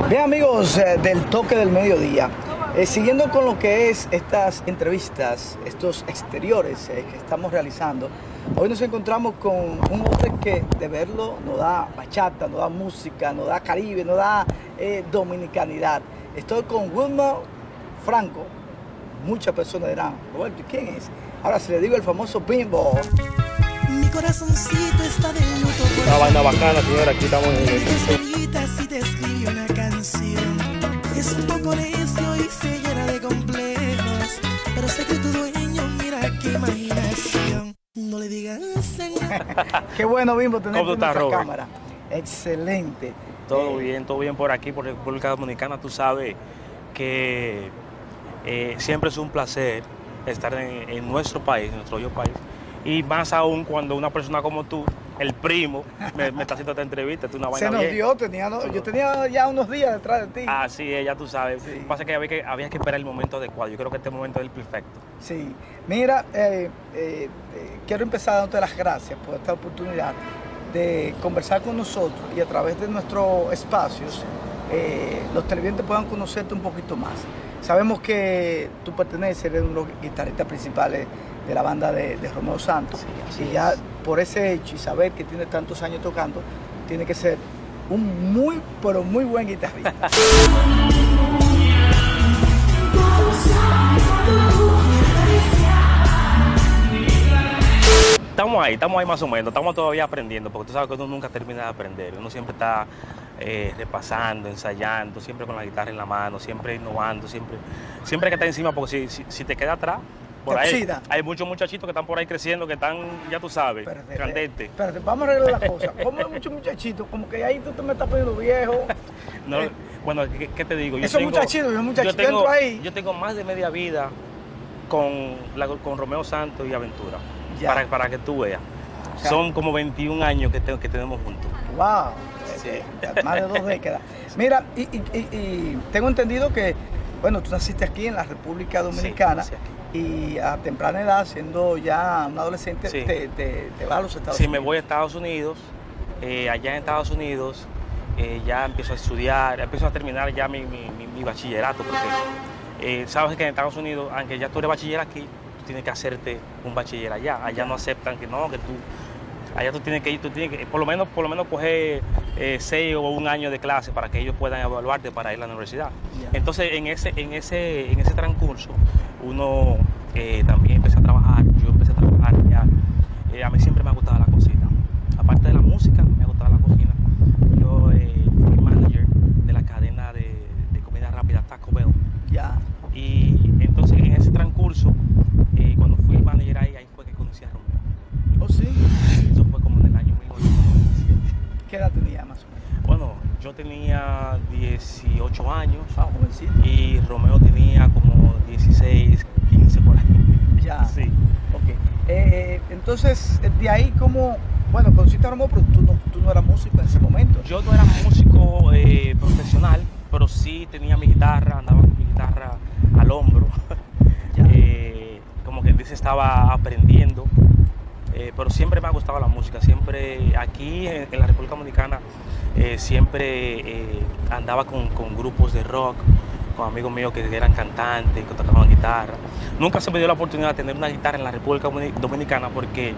Bien amigos del Toque del Mediodía, siguiendo con lo que es estas entrevistas, estos exteriores que estamos realizando, hoy nos encontramos con un hombre que de verlo nos da bachata, nos da música, nos da Caribe, nos da dominicanidad. Estoy con Wilmer Franco. Muchas personas dirán, Roberto, ¿quién es? Ahora se le digo el famoso Bimbo. Mi corazoncito está de luto por una vaina bacana, señora, aquí estamos en si te escribí una canción. Es un poco necio y se llena de complejos, pero sé que tu dueño, mira qué imaginación. No le digas Qué bueno, Bimbo, tenerte en nuestra Robert? cámara. Excelente. todo bien por aquí, por República Dominicana. Tú sabes que siempre es un placer estar en nuestro país, en nuestro bello país. Y más aún cuando una persona como tú, el primo, me está haciendo esta entrevista. Una vaina Se nos bien. dio, yo tenía ya unos días detrás de ti. Así es, ya tú sabes. Sí. Pasa que había que esperar el momento adecuado. Yo creo que este momento es el perfecto. Sí, mira, quiero empezar dándote las gracias por esta oportunidad de conversar con nosotros y a través de nuestros espacios los televidentes puedan conocerte un poquito más. Sabemos que tú perteneces, eres uno de los guitarristas principales de la banda de Romeo Santos, Sí, y ya por ese hecho y saber que tiene tantos años tocando, tiene que ser un muy, pero muy buen guitarrista. Estamos ahí más o menos, estamos todavía aprendiendo, porque tú sabes que uno nunca termina de aprender, uno siempre está repasando, ensayando, siempre con la guitarra en la mano, siempre innovando, siempre hay que estar encima, porque si te queda atrás, por ahí hay muchos muchachitos que están por ahí creciendo, que están, ya tú sabes, candentes. Espérate, vamos a arreglar la cosa. ¿Cómo hay muchos muchachitos? Como que ahí tú te me estás poniendo viejo. No, bueno, ¿qué te digo? Esos muchachitos, entro ahí. Yo tengo más de media vida con Romeo Santos y Aventura, para que tú veas. O sea, son como 21 años que tenemos juntos. ¡Wow! Sí. Más de 2 décadas. Mira, y tengo entendido que, bueno, tú naciste aquí en la República Dominicana. Sí, y a temprana edad, siendo ya un adolescente, sí. te vas a los Estados Unidos. Sí, me voy a Estados Unidos. Allá en Estados Unidos ya empiezo a estudiar, empiezo a terminar ya mi bachillerato, porque sabes que en Estados Unidos, aunque ya tú eres bachiller aquí, tú tienes que hacerte un bachiller allá. Allá no aceptan que no, que tú... Allá tú tienes que ir, por lo menos coger 6 o 1 año de clase para que ellos puedan evaluarte para ir a la universidad. Entonces, en ese transcurso, uno también empecé a trabajar. Yo empecé a trabajar ya. A mí siempre me ha gustado la cocina. Aparte de la música, me ha gustado la cocina. Yo fui manager de la cadena de comida rápida Taco Bell. Y entonces, en ese transcurso, cuando fui manager ahí fue que conocí a Romeo. ¿Oh, sí? Eso fue como en el año 1997. ¿Qué edad tenía más o menos? Bueno, yo tenía 18 años. Jovencito. Y Romeo tenía como 16, 15 por ahí. Ya. Sí. Ok. Entonces, de ahí como, bueno, conociste a Romeo, pero tú no eras músico en ese momento. Yo no era músico profesional, pero sí tenía mi guitarra, andaba con mi guitarra al hombro. Como que dice, estaba aprendiendo. Pero siempre me ha gustado la música, siempre aquí en la República Dominicana siempre andaba con grupos de rock, con amigos míos que eran cantantes, que tocaban guitarra. Nunca se me dio la oportunidad de tener una guitarra en la República Dominicana porque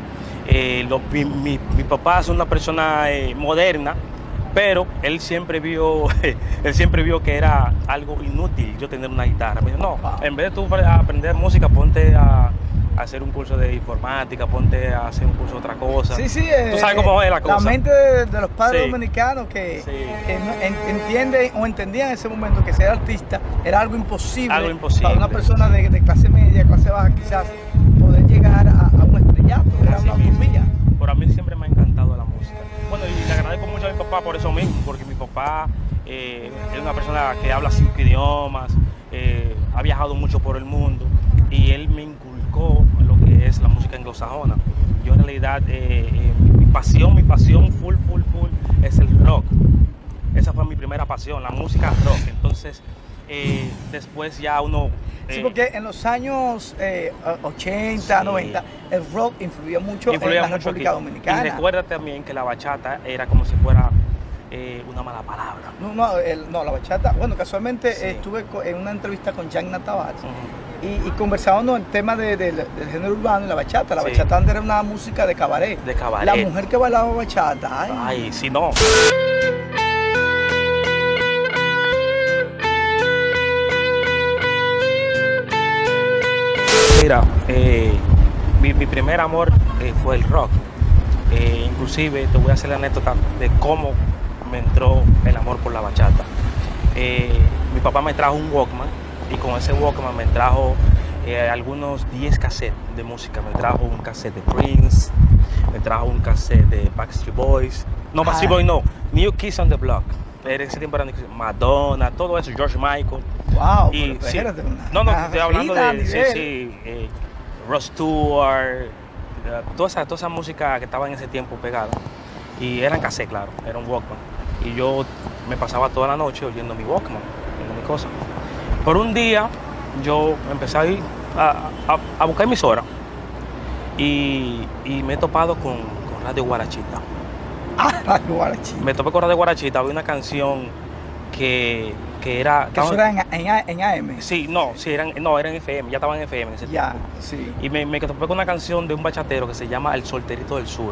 mi papá es una persona moderna, pero él siempre vio que era algo inútil yo tener una guitarra. Me dijo, no, en vez de tú aprender música, ponte a hacer un curso de informática, ponte a hacer un curso de otra cosa. Sí, sí. Tú sabes cómo es la cosa. La mente de los padres Sí. dominicanos que Sí. entienden o entendían en ese momento que ser artista era algo imposible, Algo imposible. para una persona de clase media, clase baja, quizás poder llegar a un estrellato. Era Así una mismo. utopía. Pero a mí siempre me ha encantado la música. Bueno, y le agradezco mucho a mi papá por eso mismo, porque mi papá es una persona que habla 5 idiomas, ha viajado mucho por el mundo y él me inculcó lo que es la música anglosajona. Yo en realidad, mi pasión full es el rock. Esa fue mi primera pasión, la música rock. Entonces, después ya uno... Sí, porque en los años 80, Sí. 90, el rock influía mucho en la República Dominicana. Y recuerda también que la bachata era como si fuera una mala palabra. No, la bachata. Bueno, casualmente Sí. estuve en una entrevista con Yagna Tavares Ujú. y conversábamos el tema del género urbano y la bachata. La Sí. bachata antes era una música de cabaret. De cabaret. La mujer que bailaba bachata, ay, Ay, si no. Mira, mi primer amor fue el rock. Inclusive te voy a hacer la anécdota de cómo me entró el amor por la bachata. Mi papá me trajo un Walkman y con ese Walkman me trajo algunos 10 cassettes de música. Me trajo un cassette de Prince, me trajo un cassette de Backstreet Boys. No, Backstreet Boys no, New Kids on the Block. En ese tiempo eran Madonna, todo eso, George Michael. wow, Y pero sí, espérate, no, estoy hablando fina, de nivel. Ross Stewart, toda esa música que estaba en ese tiempo pegada. Y eran cassette, claro, era un Walkman. Y yo me pasaba toda la noche oyendo mi Walkman, oyendo mi cosa. Por un día yo empecé a ir a buscar emisoras y me he topado con Radio Guarachita. Ah, guarachita. Me topé con Radio Guarachita, había una canción que era... Que eso era en AM. Sí, no, sí, era en FM, ya estaban en FM en ese Ya, tiempo. sí. Y me topé con una canción de un bachatero que se llama El Solterito del Sur.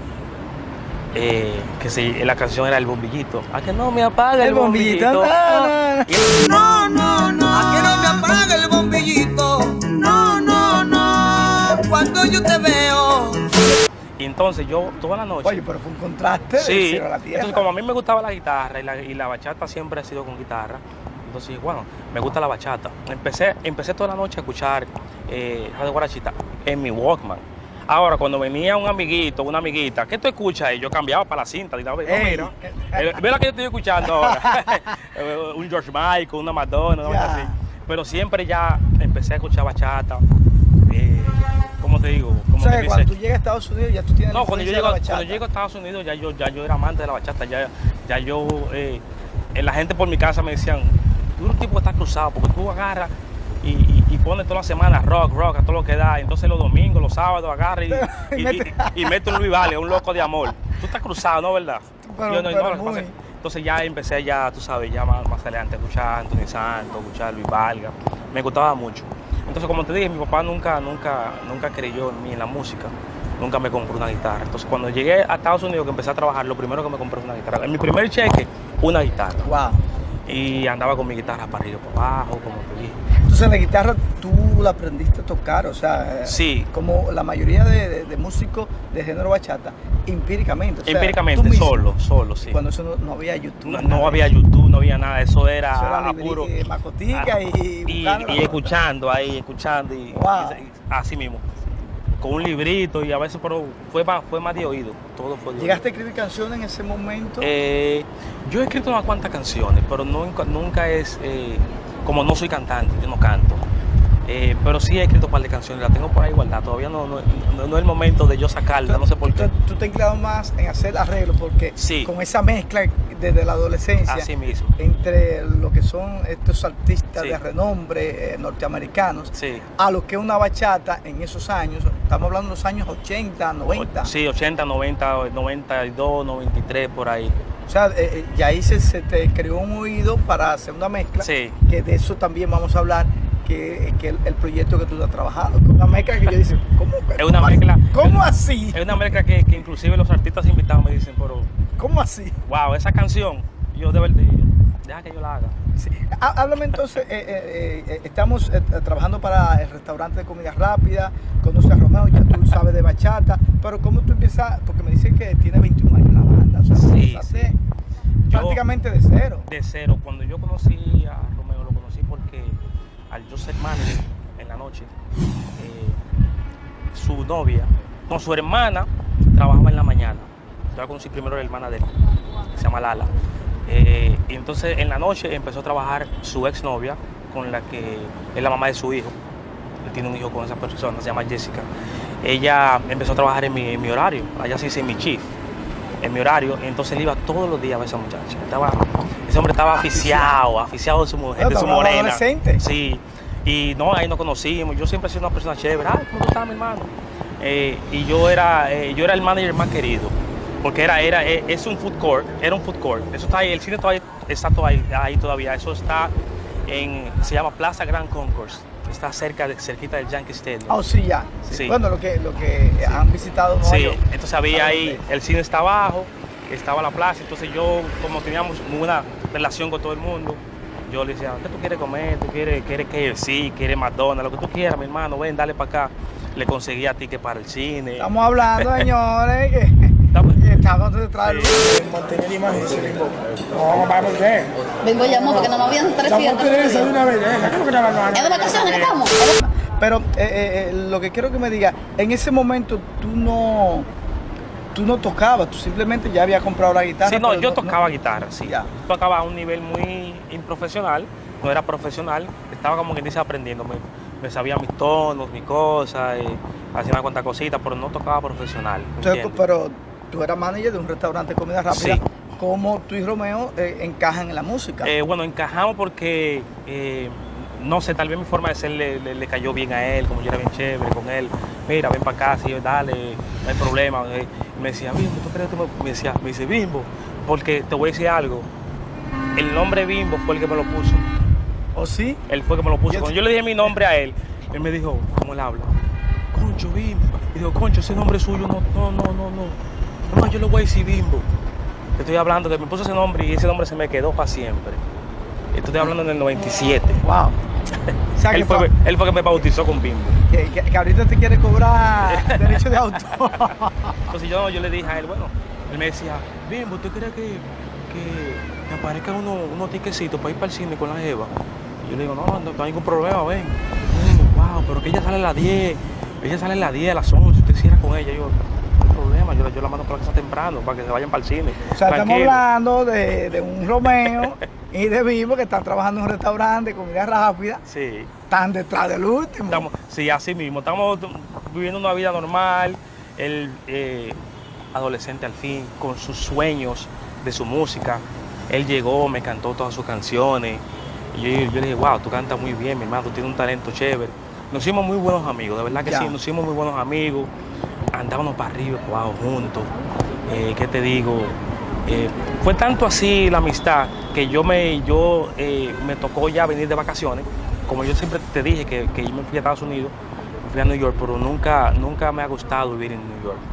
La canción era El Bombillito. ¿A que no me apaga el bombillito? Ah, Y él- No, no, no. A que no me apague el bombillito. No, no, no. Cuando yo te veo. Y entonces yo toda la noche... Oye, pero fue un contraste del sí, cielo a la tierra. entonces como a mí me gustaba la guitarra y la bachata siempre ha sido con guitarra, entonces bueno, me gusta la bachata. Empecé toda la noche a escuchar Radio Guarachita en mi Walkman. Ahora, cuando venía un amiguito, una amiguita, ¿qué tú escuchas? Y yo cambiaba para la cinta. Y no, mira, ve la que yo estoy escuchando ahora. Un George Michael, una Madonna, una vaina así. Pero siempre ya empecé a escuchar bachata. ¿Cómo te digo? O sea, que cuando tú llegas a Estados Unidos ya tú tienes la No, cuando yo, influencia de llego, la bachata. cuando llego a Estados Unidos ya yo era amante de la bachata, la gente por mi casa me decían, tú eres un tipo que está cruzado, porque tú agarras y pones toda la semana rock, a todo lo que da, entonces los domingos, los sábados agarras y metes un Luis Vale, un loco de amor. Tú estás cruzado, ¿no, verdad? Pero- Yo no, pero no, lo que muy. pasa es- entonces ya empecé tú sabes, ya más adelante a escuchar a Anthony Santos, escuchar a Luis Valga, me gustaba mucho. Entonces, como te dije, mi papá nunca creyó en mí, en la música. Nunca me compró una guitarra. Entonces, cuando llegué a Estados Unidos, que empecé a trabajar, lo primero que me compré fue una guitarra. En mi primer cheque, una guitarra. Wow. Y andaba con mi guitarra para arriba y para abajo, como te dije. Entonces la guitarra tú la aprendiste a tocar, o sea, Sí. como la mayoría de músicos de género bachata, empíricamente. O sea, tú Empíricamente, mismo. solo, sí. Cuando eso no había YouTube. No, nada no de había eso. YouTube, no había nada. Eso era Eso era a puro... macotica y buscando y escuchando ahí, escuchando. Wow. Y así mismo. Con un librito y a veces, pero fue más de oído. Todo fue de oído. ¿Llegaste a escribir canciones en ese momento? Yo he escrito unas cuantas canciones, pero nunca es, como no soy cantante, yo no canto. Pero sí he escrito un par de canciones, las tengo por ahí guardadas. Todavía no es el momento de yo sacarlas, no sé por qué. Tú te has inclinado más en hacer arreglos porque Sí. con esa mezcla desde la adolescencia Así mismo. entre lo que son estos artistas Sí. de renombre norteamericanos Sí. a lo que es una bachata en esos años, estamos hablando de los años 80, 90. Sí, 80, 90, 92, 93, por ahí. O sea, y ahí se te creó un oído para hacer una mezcla, Sí. que de eso también vamos a hablar, que el proyecto que tú estás trabajando, que una mezcla que yo dice, ¿cómo, Es una mezcla. ¿cómo así? Es una mezcla que inclusive los artistas invitados me dicen, pero ¿Cómo así? wow, esa canción, yo de verdad, deja que yo la haga. Sí. Háblame entonces, estamos trabajando para el restaurante de comida rápida, conoces a Romeo, ya tú sabes de bachata, pero ¿cómo tú empiezas? Porque me dicen que tiene 21 años la banda, o sea, Sí, empezaste sí. Yo- prácticamente de cero. De cero. Cuando yo conocí a Romeo, lo conocí porque al yo ser manager en la noche, su novia, no, su hermana, trabajaba en la mañana. Yo la conocí primero, la hermana de él, que se llama Lala. Y entonces en la noche empezó a trabajar su exnovia, con la que es la mamá de su hijo. Él tiene un hijo con esa persona, se llama Jessica. Ella empezó a trabajar en mi horario, allá se dice mi chief, en mi horario. Entonces él iba todos los días a ver a esa muchacha. Ese hombre estaba aficiado de su mujer, No, de su estaba morena. adolescente. Sí, y no, ahí nos conocimos. Yo siempre he sido una persona chévere. ¿Cómo tú estás, mi hermano? Y yo era el manager más querido. porque es un food court, era un food court. Eso está ahí, el cine todavía está ahí todavía. Eso está se llama Plaza Grand Concourse. Está cerquita del Yankee Stadium. Oh, sí, ya. Sí. Bueno, lo que han visitado Nueva Sí, York. entonces había ahí, el cine está abajo, estaba la plaza, entonces yo, como teníamos muy buena relación con todo el mundo, yo le decía, ¿qué tú quieres comer? ¿Tú quieres KFC? ¿Quieres McDonald's? Lo que tú quieras, mi hermano, ven, dale para acá. Le conseguía ticket para el cine. Estamos hablando, señores, que estamos detrás del Mantener la imagen, dice Bimbo. No, vamos a ver. Bimbo llamó porque no me habían 300. De una vez, ¿qué es lo que te van a ¿Es de vacaciones que estamos? Pero lo que quiero que me diga, en ese momento tú no tocabas, tú simplemente ya habías comprado la guitarra. Sí, no, pero yo tocaba guitarra, sí. Ya. Tocaba a un nivel muy improfesional, no era profesional, estaba como quien dice aprendiendo. Me sabía mis tonos, mis cosas, hacía una cuantas cositas, pero no tocaba profesional. Entonces, pero tú eras manager de un restaurante de comida rápida. Sí. ¿Cómo tú y Romeo encajan en la música? Bueno, encajamos porque, no sé, tal vez mi forma de ser le cayó bien a él, como yo era bien chévere con él. Mira, ven para acá, sí, dale, no hay problema. Me decía, Bimbo, ¿tú crees que me dice, Bimbo, porque te voy a decir algo. El nombre Bimbo fue el que me lo puso. ¿Oh, sí? Él fue el que me lo puso. Cuando yo le dije mi nombre a él, él me dijo, ¿cómo él habla? Concho, Bimbo. Y digo, Concho, ese nombre suyo, no, yo le voy a decir Bimbo. Te estoy hablando que me puso ese nombre y ese nombre se me quedó para siempre. Estoy hablando en el 97. Wow. O sea, Él fue que me bautizó con Bimbo. Que ahorita te quiere cobrar derecho de autor. Entonces yo le dije a él, bueno, él me decía, Bimbo, ¿tú crees que me aparezcan unos tiquecitos para ir para el cine con la Eva? Y yo le digo, no hay ningún problema, ven. Wow, pero que ella sale a las 10, a las 11, usted quisiera con ella. Yo, no hay problema, yo la mando para la casa temprano, para que se vayan para el cine. O sea, Tranquilo. estamos hablando de un Romeo y de Bimbo que están trabajando en un restaurante de comida rápida. Sí. Están detrás del último. Sí, así mismo. Estamos viviendo una vida normal. El adolescente al fin, con sus sueños de su música. Él llegó, me cantó todas sus canciones. Y yo le dije, wow, tú cantas muy bien, mi hermano, tú tienes un talento chévere. Nos hicimos muy buenos amigos, de verdad que Ya. sí, nos hicimos muy buenos amigos. Andábamos para arriba, para abajo juntos. ¿Qué te digo? Fue tanto así la amistad que me tocó ya venir de vacaciones. Como yo siempre te dije que yo me fui a Estados Unidos, me fui a New York, pero nunca me ha gustado vivir en New York.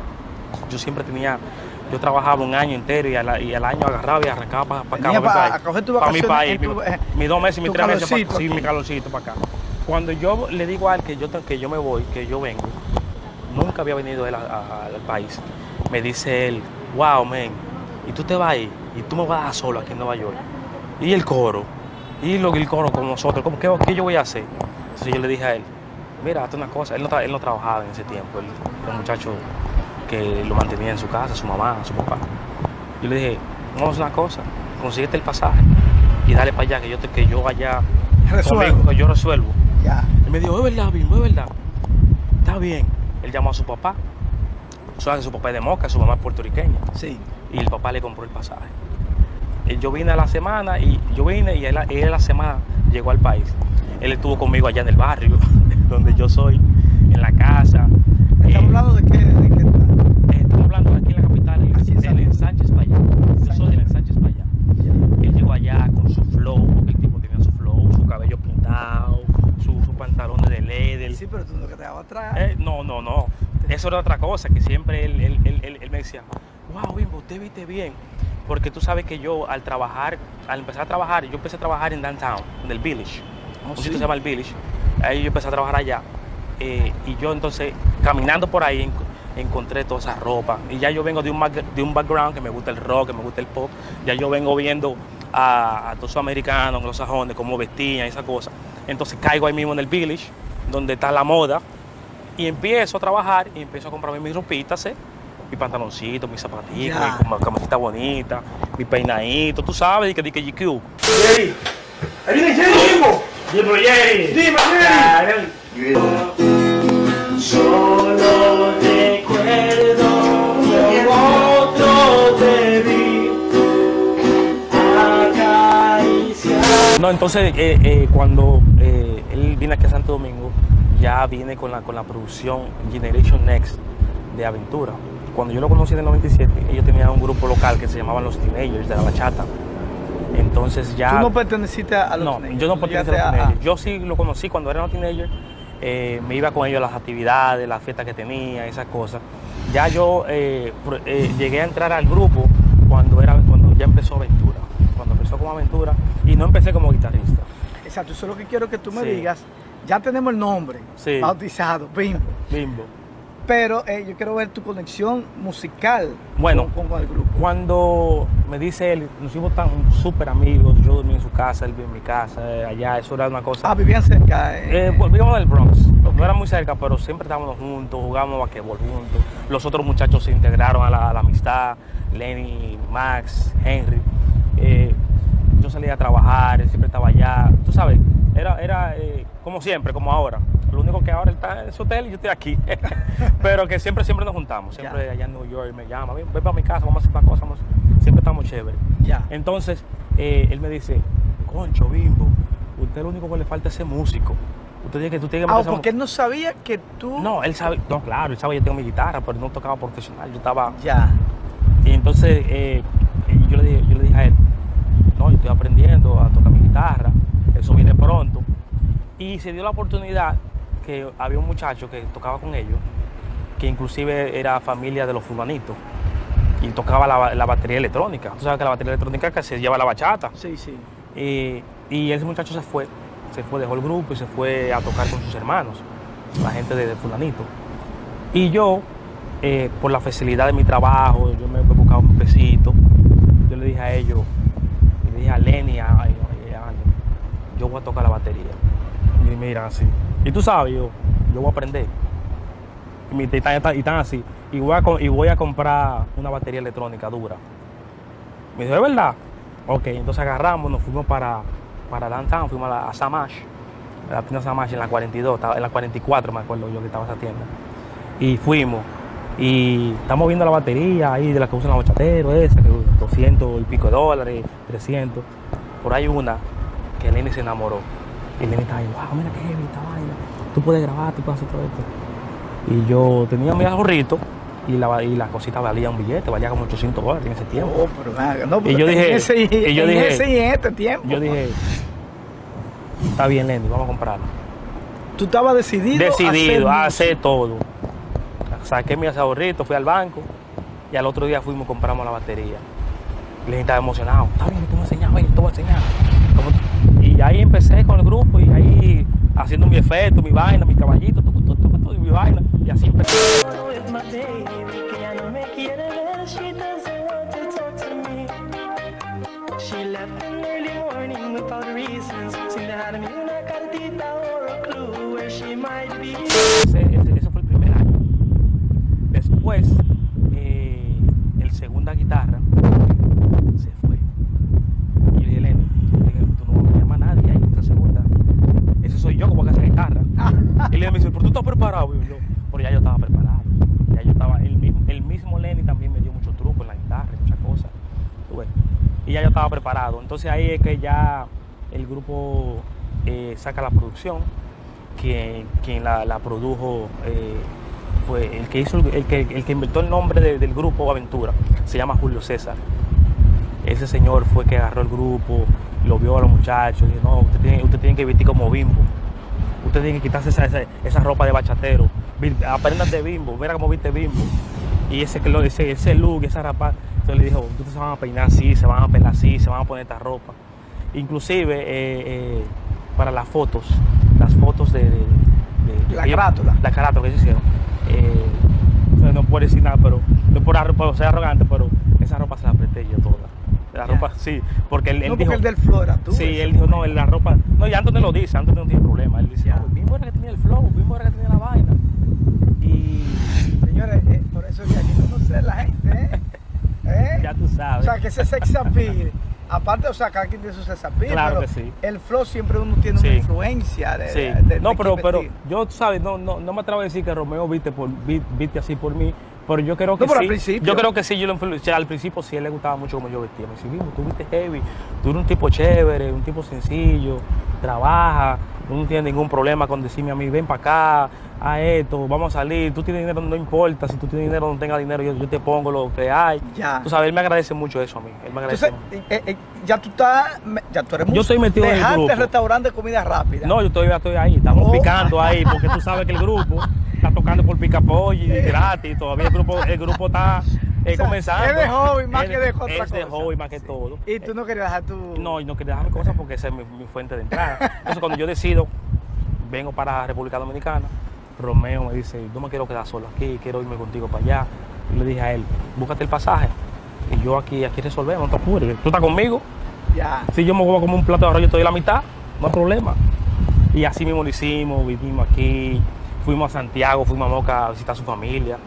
Yo trabajaba un año entero y al año agarraba y arrancaba para acá, para coger tu para mi vacaciones país, mis 2 meses y mis 3 meses, calorcito sí, aquí. mi calorcito para acá. Cuando yo le digo a él que yo me voy, que yo vengo, nunca había venido él al país, me dice él, wow, man, y tú te vas a ir, y tú me vas a dejar solo aquí en Nueva York, y el coro con nosotros, ¿qué yo voy a hacer? Entonces yo le dije a él, mira, hazte una cosa, él no trabajaba en ese tiempo, él era un muchacho que lo mantenía en su casa, su mamá, su papá. Yo le dije, vamos a hacer una cosa, consíguete el pasaje y dale para allá, que yo allá conmigo, que yo resuelvo. Ya. Él me dijo, es verdad, Bimbo, es verdad. Está bien. Él llamó a su papá. Sabes que su papá es de Moca, su mamá es puertorriqueña. Sí. Y el papá le compró el pasaje. Yo vine a la semana y él a la semana llegó al país. Él estuvo conmigo allá en el barrio, donde yo soy, en la casa. ¿Estamos hablando de qué? Estamos hablando de aquí en la capital, del Ensánchez para allá. Yo soy del Ensánchez para allá. Él llegó allá con su flow, porque el tipo tenía su flow, su cabello pintado, sus pantalones de leather. Sí, pero tú no que te dabas atrás. No. Eso era otra cosa, que siempre él me decía, wow, Bimbo, usted viste bien. Porque tú sabes que yo al empezar a trabajar, yo empecé a trabajar en Downtown, en el Village. Un sitio se llama el Village. Ahí yo empecé a trabajar allá. Y yo entonces, caminando por ahí, encontré toda esa ropa. Y ya yo vengo de un background que me gusta el rock, que me gusta el pop. Ya yo vengo viendo a todos los americanos, anglosajones, cómo vestían y esa cosa. Entonces caigo ahí mismo en el Village, donde está la moda. Y empiezo a trabajar y empiezo a comprarme mis ropitas, mi pantaloncito, mis zapatitos, mi camiseta bonita, mi peinadito, tú sabes, que GQ. Jerry, ahí viene Jerry, Bimbo. Dime, Jerry. Dime, Jerry. Solo recuerdo como otro te vi acariciar. No, entonces cuando él viene aquí a Santo Domingo, ya viene con la producción Generation Next de Aventura. cuando yo lo conocí en el 97, ellos tenían un grupo local que se llamaban Los Teenagers de la bachata. Entonces ya... ¿Tú no perteneciste a los No, teenagers? yo no Tú pertenecía a los llegaste teenagers. Yo sí lo conocí cuando eran los teenagers. Me iba con ellos a las actividades, las fiestas que tenía, esas cosas. Ya yo llegué a entrar al grupo cuando ya empezó Aventura. Cuando empezó como Aventura y no empecé como guitarrista. Exacto, eso es lo que quiero que tú me Sí. digas. Ya tenemos el nombre Sí. bautizado, Bimbo. Bimbo. Pero yo quiero ver tu conexión musical Bueno, con el grupo. Cuando me dice él, nos hicimos tan súper amigos, yo dormí en su casa, él vivía en mi casa, allá, eso era una cosa. Ah, vivían cerca. Pues, vivíamos en el Bronx, no era muy cerca, pero siempre estábamos juntos, jugábamos basquetbol juntos. Los otros muchachos se integraron a la amistad, Lenny, Max, Henry. Yo salía a trabajar, él siempre estaba allá, tú sabes, era como siempre, como ahora. Lo único que ahora él está en su hotel y yo estoy aquí. Pero que siempre nos juntamos. Siempre allá en New York me llama, ven para mi casa, vamos a hacer las cosas. Siempre estamos chéveres. Ya. Entonces, él me dice, concho, Bimbo, usted lo único que le falta es ser músico. Tú tienes que Porque él no sabía que tú... No, él sabe, no, claro, él sabe que yo tengo mi guitarra, pero no tocaba profesional. Yo estaba... Ya. Y entonces yo le dije a él, no, yo estoy aprendiendo a tocar mi guitarra, eso viene pronto. Y se dio la oportunidad que había un muchacho que tocaba con ellos, que inclusive era familia de los fulanitos, y tocaba la batería electrónica. Tú sabes que la batería electrónica que se lleva la bachata. Sí, sí. Y ese muchacho se fue, dejó el grupo y se fue a tocar con sus hermanos, la gente de fulanito. Y yo, por la facilidad de mi trabajo, yo me buscaba un pesito, yo le dije a ellos, le dije a Lenny, a Andy, yo voy a tocar la batería. Y mira, así. Y tú sabes, yo voy a aprender. Y están así. Y voy a comprar una batería electrónica dura. Me dijo, ¿es verdad? Ok, entonces agarramos, nos fuimos para Downtown, fuimos a Samash, a la tienda Samash en la 42, en la 44 me acuerdo yo que estaba esa tienda. Y fuimos, y estamos viendo la batería ahí de la que usan los bachateros, esa, que 200 y pico de dólares, 300. Por ahí una que Lenny se enamoró. Y Lenny estaba ahí, wow, mira qué heavy esta vaina. Tú puedes grabar, tú puedes hacer todo esto. Y yo tenía mi ahorrito y la cosita valía un billete, valía como $800 en ese tiempo. Oh, pero nada, no, Y yo dije, en ese y en este tiempo. Yo dije, está bien, Lenny, vamos a comprarla. Tú estabas decidido a hacer todo. Saqué mi ahorrito, fui al banco y al otro día fuimos y compramos la batería. Lenny estaba emocionado. Está bien, te voy a enseñar, te voy a enseñar. Y ahí empecé con el grupo y ahí haciendo mi efecto, mi vaina, mi caballito, y mi vaina. Y así empecé. Ese fue el primer año. Después, el segunda guitarra se fue. Y yo dije, Lenny, tú no me llamas a nadie ahí, esta segunda. Ese soy yo como que hace guitarra. Y Lenny me dice, pero tú estás preparado. Y yo, pero ya yo estaba preparado. Ya yo estaba, el mismo Lenny también me dio muchos trucos en la guitarra, muchas cosas. ¿Tú ves? Y ya yo estaba preparado. Entonces ahí es que ya el grupo saca la producción. Quien la produjo fue el que hizo el que inventó el nombre del grupo Aventura, se llama Julio César. Ese señor fue que agarró el grupo, lo vio a los muchachos y dijo, no, usted tiene que vestir como Bimbo, usted tiene que quitarse esa ropa de bachatero, aprendan de Bimbo, mira cómo viste Bimbo. Y ese look, esa rapa, entonces le dijo, ustedes se van a peinar así, se van a peinar así, se van a poner esta ropa. Inclusive para las fotos de la carátula. La carátula que se hicieron. No puedo decir nada, pero no por ser arrogante, pero esa ropa se la presté yo toda. La ropa, sí, porque él no, dijo... porque el del flow era tú. Sí, él dijo, no, la ropa... No, y Anthony lo dice, Anthony no tiene problema. Él dice, Bimbo era que tenía el flow, Bimbo era que tenía la vaina. Y... Señores, por eso que aquí no sé la gente, Ya tú sabes. O sea, que ese sex appeal, aparte, o sea, cada quien tiene su sex appeal, claro pero que sí. El flow siempre uno tiene una influencia de... Sí. No, pero yo, tú sabes, no me atrevo a decir que Romeo viste así por mí, Pero yo creo que No, pero sí. al principio. Yo creo que sí, yo lo influencié. Al principio sí, a él le gustaba mucho como yo vestía. Me decía, "Mimo, tú viste heavy, tú eres un tipo chévere, un tipo sencillo, trabaja, tú no tienes ningún problema con decirme a mí, ven para acá, a esto, vamos a salir, tú tienes dinero, no importa, si tú tienes dinero o no tengas dinero, yo te pongo lo que hay". Ya. Tú sabes, él me agradece mucho eso a mí. Él me agradece Entonces, mucho. ya tú eres Yo estoy metido en el dejaste grupo. el restaurante de comida rápida. No, yo todavía estoy ahí, estamos Oh. picando ahí, porque tú sabes que el grupo está tocando por picapollo y gratis, todavía el grupo está O sea, comenzando. es de hobby más que de otra Es de cosa. hobby más que todo. Y tú no querías dejar tu... No, y no quería dejar mi cosa porque esa es mi fuente de entrada. Entonces, cuando yo decido, vengo para República Dominicana, Romeo me dice, no me quiero quedar solo aquí, quiero irme contigo para allá. Y le dije a él, búscate el pasaje. Y yo aquí resolvemos, no te apures. ¿Tú estás conmigo? Ya. Si yo me voy a comer un plato de arroz, yo estoy a la mitad, no hay problema. Y así mismo lo hicimos, vivimos aquí, fuimos a Santiago, fuimos a Moca a visitar a su familia.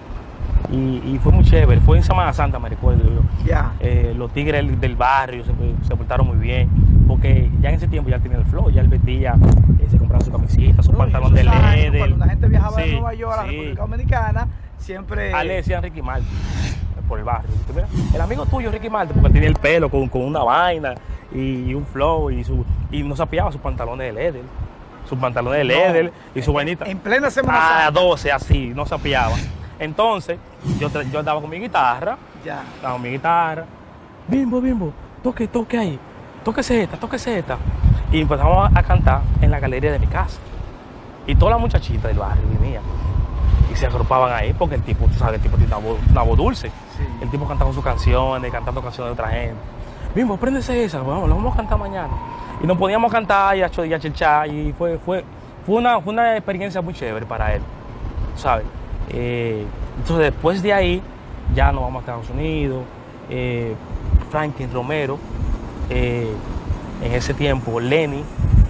Y fue muy chévere, fue en Semana Santa, me recuerdo yo. Ya. Los tigres del barrio se portaron muy bien, porque ya en ese tiempo ya tenía el flow, ya él vestía, se compraba su camisita, su No, pantalón y de esos años, leather. cuando la gente viajaba de Sí, Nueva York a la sí. República Dominicana, siempre... A él le decían Ricky Martin, por el barrio. Dice, mira, el amigo tuyo Ricky Martin, porque tenía el pelo con una vaina y un flow y no se apiaba sus pantalones de leather. Sus pantalones de leather y su vainita. En plena Semana A Santa. 12, así, no se apiaba. Entonces, yo andaba con mi guitarra, Ya. estaba con mi guitarra. Bimbo, toque ahí. Tóquese esta. Y empezamos a cantar en la galería de mi casa. Y todas las muchachitas del barrio venían. Y se agrupaban ahí porque el tipo, tú sabes, el tipo tiene una voz dulce. Sí. El tipo cantaba sus canciones, cantando canciones de otra gente. Bimbo, préndese esa, vamos, la vamos a cantar mañana. Y nos poníamos a cantar y a chelchar y fue una experiencia muy chévere para él, ¿sabes? Entonces después de ahí ya nos vamos a Estados Unidos. Franklin Romero, en ese tiempo Lenny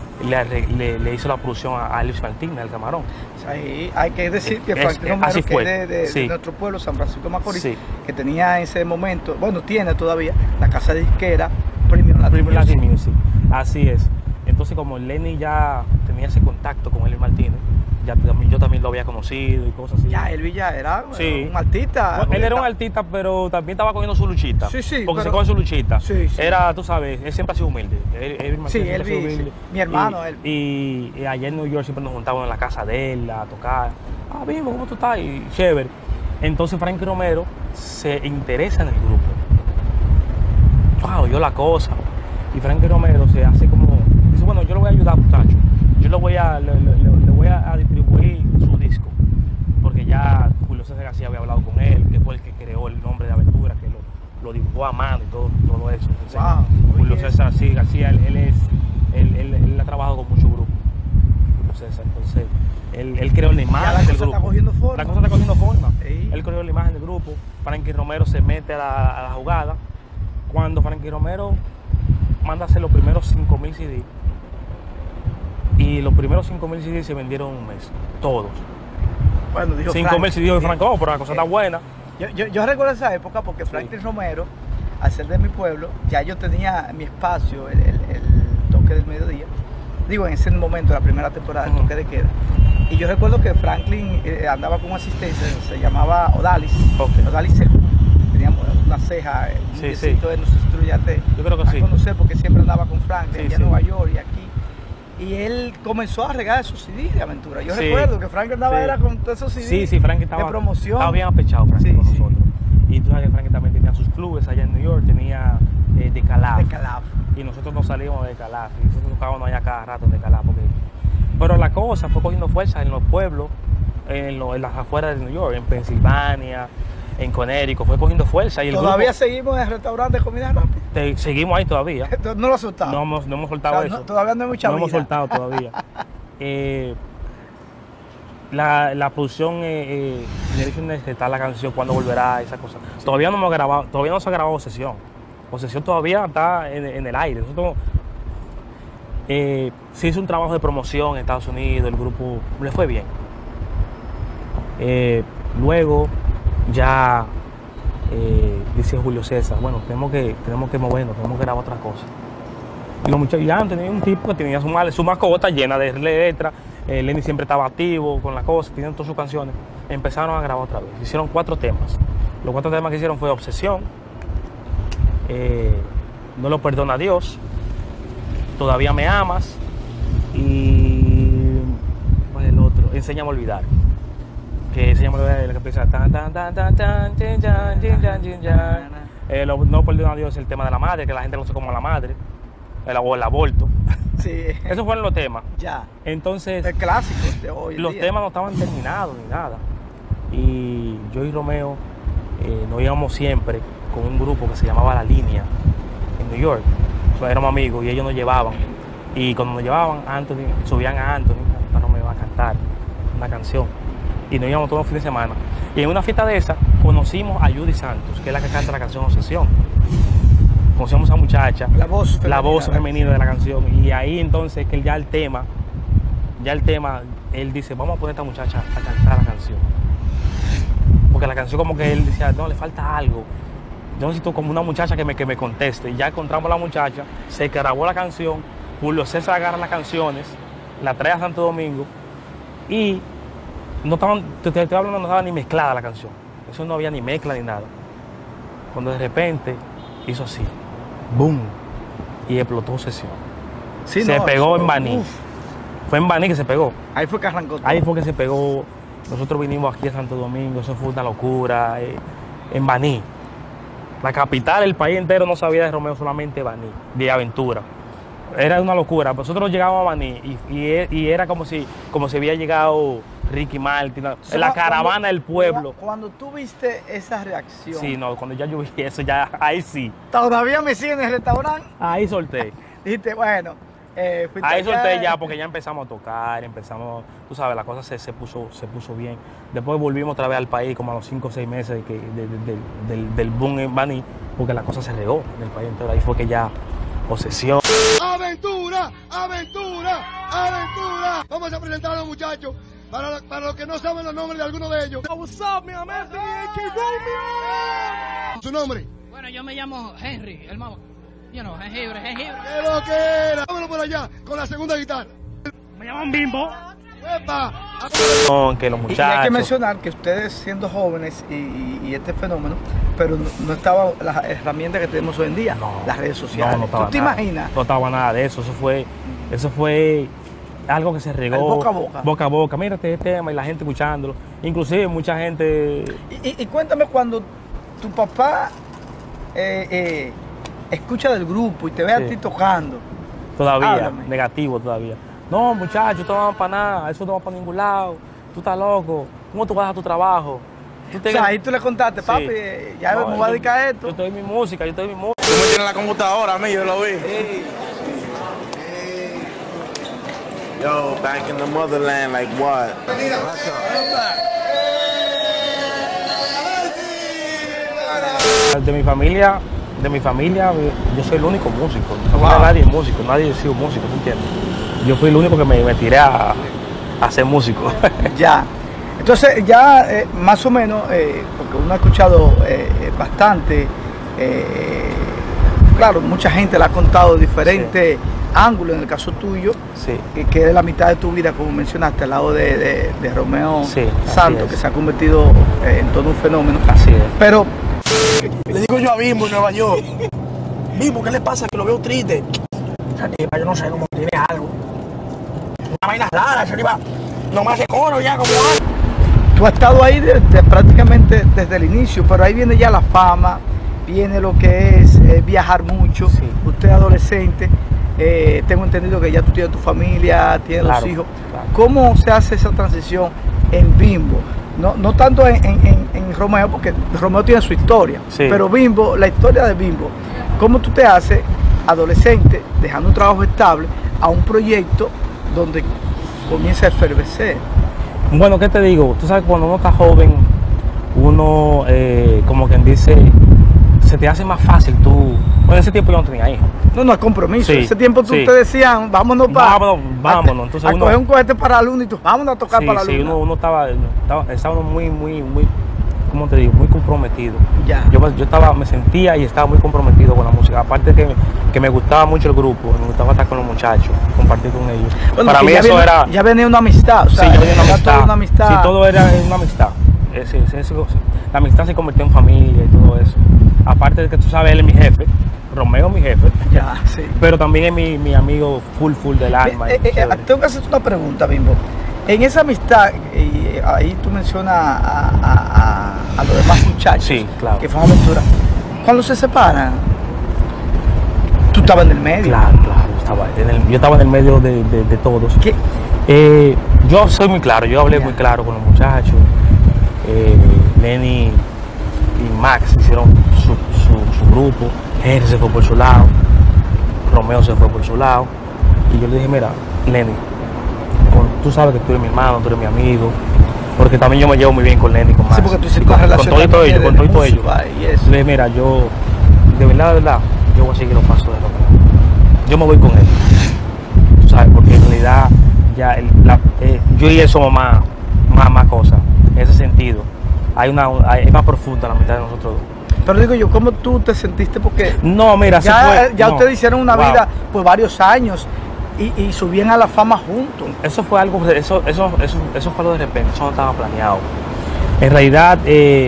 le hizo la producción a Elvis Martínez, al Camarón. Ahí hay que decir que Es- Franklin Romero, así que fue. es de Sí. nuestro pueblo, San Francisco de Macorís, Sí. que tenía en ese momento, bueno, tiene todavía la casa disquera Premium Latin Premier Latin Music. Music, así es. Entonces como Lenny ya tenía ese contacto con Elvis Martínez, yo también lo había conocido y cosas así. Ya, Elvis ya era Sí. un artista. Bueno, él era un artista, pero también estaba cogiendo su luchita. Sí, sí, Porque se pero- coge su luchita. Sí, sí. Era, tú sabes, él siempre ha sido humilde. Elvis Martínez Sí, siempre ha sido Elvis, humilde. sí. Mi hermano, Elvis. Y allá en New York siempre nos juntábamos en la casa de él a tocar. Bimbo, ¿cómo tú estás? Y chévere. Entonces Frankie Romero se interesa en el grupo. Oyó la cosa. Y Frankie Romero se hace como, dice, bueno, yo lo voy a ayudar, muchacho. Yo le voy a distribuir su disco. Porque ya Julio César García había hablado con él, que fue el que creó el nombre de Aventura, que lo dibujó a mano y todo eso. Entonces, Wow, Julio oye. César sí, García, él ha trabajado con mucho grupo. Julio César, entonces, él creó la imagen la del cosa grupo. está cogiendo forma. La cosa está cogiendo forma. Sí. Él creó la imagen del grupo. Frankie Romero se mete a la jugada. Cuando Frankie Romero manda a hacer los primeros 5,000 CD, y los primeros 5,000 CD se vendieron en un mes, todos. Bueno, dijo 5,000 CD de Frank. Franco, pero la cosa está buena. Yo recuerdo esa época porque Franklin Romero, al ser de mi pueblo, ya yo tenía mi espacio, el toque del mediodía. Digo, en ese momento, la primera temporada del Ujú. toque de queda. Y yo recuerdo que Franklin andaba con un asistente, se llamaba Odalis. Ok. Odalis Cejo. Teníamos una ceja, un Sí, diecito de nosotros, ya te Yo creo que a sí. conocer porque siempre andaba con Franklin Sí, allá sí. en Nueva York y aquí. Y él comenzó a regalar sus CD de aventura. Yo Sí. recuerdo que Franklin andaba Sí. era con todos esos CD Sí, Frankie estaba, de promoción. estaba bien apechado, Frankie, Sí, con sí. nosotros. Y tú sabes que Frankie también tenía sus clubes allá en New York, tenía de Calaf. de Calaf. Y nosotros nos salimos de Calaf. Y nosotros tocábamos allá cada rato de Calaf. Pero la cosa fue cogiendo fuerza en los pueblos, en las afueras de New York, en Pensilvania, en Connecticut, fue cogiendo fuerza. Y el Todavía grupo, seguimos en el restaurante de comida rápida. seguimos ahí todavía. No lo has soltado. No hemos soltado O sea, eso. todavía no hay mucha No hemos vida. soltado todavía. La producción de que está la canción, cuándo volverá, esa cosa. Todavía no hemos grabado, todavía no se ha grabado Obsesión. Obsesión todavía está en el aire. Nosotros se hizo un trabajo de promoción en Estados Unidos, el grupo le fue bien. Luego ya dice Julio César, bueno, tenemos que movernos, tenemos que grabar otras cosas. Y los muchachos ya han tenido un tipo que tenía su mascota llena de letras, Lenny siempre estaba activo con la cosa, tienen todas sus canciones. Empezaron a grabar otra vez. Hicieron 4 temas. Los 4 temas que hicieron fue Obsesión, No lo perdona Dios, Todavía me amas y ¿cuál es el otro? Enséñame a olvidar. Que Enséñame a olvidar es la que empieza tan tan tan tan tan chin, chan, chin, chan, chin, chan. No perdona Dios es el tema de la madre, que la gente conoce como la madre, o el aborto. Sí. Esos fueron los temas. Ya. Entonces, El clásico de hoy en los día. temas no estaban terminados ni nada. Y yo y Romeo nos íbamos siempre con un grupo que se llamaba La Línea en New York. O sea, éramos amigos y ellos nos llevaban. Y cuando nos llevaban, subían a Anthony, a Romeo a cantar una canción. Y nos íbamos todos los fines de semana. Y en una fiesta de esa conocimos a Judy Santos, que es la que canta la canción Obsesión. Conocimos a esa muchacha, La voz femenina de la canción. Y ahí entonces que ya el tema, él dice, vamos a poner a esta muchacha a cantar la canción. Porque la canción como que él decía, no, le falta algo. Yo necesito como una muchacha que me conteste. Y ya encontramos a la muchacha, se grabó la canción, Julio César agarra las canciones, la trae a Santo Domingo y no estaban, te estoy hablando, no estaba ni mezclada la canción. Eso no había ni mezcla ni nada. Cuando de repente hizo así, boom, y explotó Obsesión. Sí, Se no, pegó eso, en Baní. uf. Fue en Baní que se pegó. Ahí fue que arrancó todo. Ahí fue que se pegó. Nosotros vinimos aquí a Santo Domingo, eso fue una locura. En Baní. La capital, el país entero no sabía de Romeo, solamente Baní, de Aventura. Era una locura. Nosotros llegábamos a Baní y era como si había llegado Ricky Martin, la caravana del pueblo. Cuando tú viste esa reacción, Sí, no, cuando ya yo vi eso, ya ahí sí. todavía me siguen en el restaurante, Ahí solté. dijiste, bueno, fuiste Ahí allá, solté ya porque ya empezamos a tocar, tú sabes, la cosa se puso bien. Después volvimos otra vez al país como a los 5 o 6 meses del boom en Baní, porque la cosa se regó en el país entero. Ahí fue que ya Obsesión. ¡Aventura! ¡Aventura! ¡Aventura! Vamos a presentar a los muchachos. Para los que no saben los nombres de alguno de ellos. What's up, mi amigo? ¿Su nombre? Bueno, yo me llamo Henry, el mamá. Jengibre. ¿Qué lo que era? Vámonos por allá con la segunda guitarra. Me llaman Bimbo. ¡Epa! Que los Y hay que muchachos. mencionar que ustedes siendo jóvenes y este fenómeno, pero no estaba las herramientas que tenemos hoy en día, No, las redes sociales. no estaba ¿Tú te nada. imaginas? No estaba nada de eso. Eso fue algo que se regó. El boca a boca. Boca a boca. Mírate este tema y la gente escuchándolo. Inclusive mucha gente. Y cuéntame cuando tu papá escucha del grupo y te ve a Sí. ti tocando. Todavía, Háblame. negativo todavía. No, muchachos, tú no vas para nada, eso no va para ningún lado. Tú estás loco. ¿Cómo tú vas a tu trabajo? O sea, ahí tú le contaste, Sí. papi, ya me voy a dedicar a Yo esto. estoy en mi música, Tú me tienes la computadora, a mí, yo lo vi. Yo, back in the motherland, like what? De mi familia, yo soy el único músico. No Wow. nadie es músico, nadie ha sido músico, ¿tú entiendes? Yo fui el único que me tiré a ser músico. Ya. Entonces, ya más o menos, porque uno ha escuchado bastante, claro, mucha gente le ha contado diferentes ángulos, en el caso tuyo, Sí. que es la mitad de tu vida, como mencionaste, al lado de Romeo Sí, así Santos, es. que se ha convertido en todo un fenómeno. Así es. Pero, Le digo yo a Bimbo en Nueva York. Bimbo, ¿qué le pasa? Que lo veo triste. Esa tipa, yo no sé cómo tiene algo. Una vaina rara, esa tipa. No me hace coro ya como antes. tú has estado ahí prácticamente desde el inicio, pero ahí viene ya la fama, viene lo que es viajar mucho. Sí. Usted es adolescente, tengo entendido que ya tú tienes tu familia, tienes Claro, los hijos. claro. ¿Cómo se hace esa transición en Bimbo? No tanto en Romeo, porque Romeo tiene su historia, Sí. pero Bimbo, la historia de Bimbo, ¿cómo tú te haces adolescente, dejando un trabajo estable, a un proyecto donde comienza a efervecer? Bueno, ¿qué te digo? Tú sabes, cuando uno está joven, uno, como quien dice, se te hace más fácil tú. Bueno, en ese tiempo yo no tenía hijos. No es compromiso. Sí, Ese tiempo sí. te decían, vámonos para. Vámonos. Entonces a uno- coger un cohete para la luna y tú, vámonos a tocar Sí, para la sí, luna. uno estaba uno muy ¿cómo te digo? Muy comprometido. Ya. Yo me sentía y estaba muy comprometido con la música. Aparte que me gustaba mucho el grupo, me gustaba estar con los muchachos, compartir con ellos. Bueno, para mí eso era... Ya venía una amistad, o sea, sí, ya venía era toda una amistad. Sí, todo era una amistad. La amistad se convirtió en familia y todo eso. Aparte de que tú sabes, él es mi jefe, Romeo es mi jefe. Ya, sí. Pero también es mi amigo full del alma. Tengo que hacerte una pregunta, Bimbo. En esa amistad, y ahí tú mencionas a los demás muchachos, sí, claro, que fue una aventura. Cuando se separan, tú estabas en el medio. Claro, yo estaba en el medio de todos. Yo soy muy claro, yo hablé muy claro con los muchachos. Lenny y Max hicieron su grupo, Henry se fue por su lado, Romeo se fue por su lado, y yo le dije, mira, Lenny, tú sabes que tú eres mi hermano, tú eres mi amigo, porque también yo me llevo muy bien con Lenny, con Max, sí, porque tú hiciste una relación con todo ellos. Yes. Le dije, mira, yo, de verdad, yo voy a seguir los pasos de Romeo, yo me voy con él, tú sabes, porque en realidad ya yo y él somos más cosas, en ese sentido, es más profunda la mitad de nosotros dos. Pero digo yo, ¿cómo tú te sentiste? Porque no, mira, ya ustedes hicieron una vida por varios años y subían a la fama juntos. Eso fue algo, eso fue algo de repente, eso no estaba planeado. En realidad,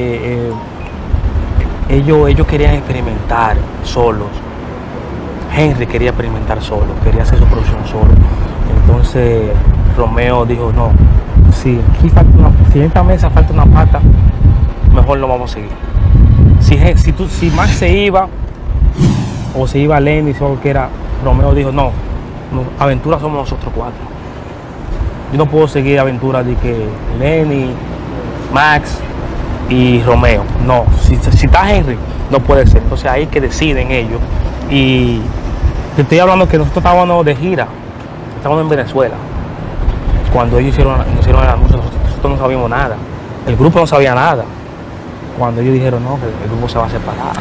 ellos querían experimentar solos. Henry quería experimentar solo, quería hacer su producción solo. Entonces Romeo dijo, no, si en esta mesa falta una pata, mejor no vamos a seguir. Si Max se iba, o se iba Lenny, o lo que era, Romeo dijo, no, Aventura somos nosotros cuatro. Yo no puedo seguir Aventura de que Lenny, Max y Romeo. No, si está Henry, no puede ser. Entonces ahí que deciden ellos. Y te estoy hablando que nosotros estábamos de gira, estábamos en Venezuela. Cuando ellos hicieron el anuncio, nosotros no sabíamos nada. El grupo no sabía nada. Cuando ellos dijeron, no, que el grupo se va a separar.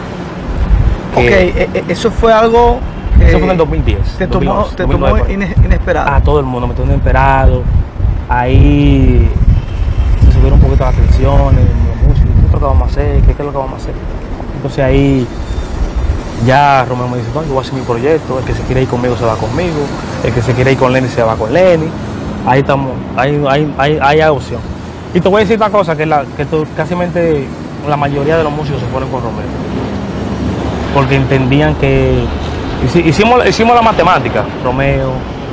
Eso fue algo... Eso fue en el 2010. Te tomó inesperado. Todo el mundo me tomó inesperado. Ahí se subieron un poquito las tensiones, ¿qué es lo que vamos a hacer? ¿Qué es lo que vamos a hacer? Entonces ahí ya Romeo me dice, no, yo voy a hacer mi proyecto, el que se quiere ir conmigo se va conmigo, el que se quiere ir con Lenny se va con Lenny. Ahí estamos, hay opción. Y te voy a decir una cosa, que casi la mayoría de los músicos se fueron con Romeo. Porque entendían que hicimos la matemática. Romeo,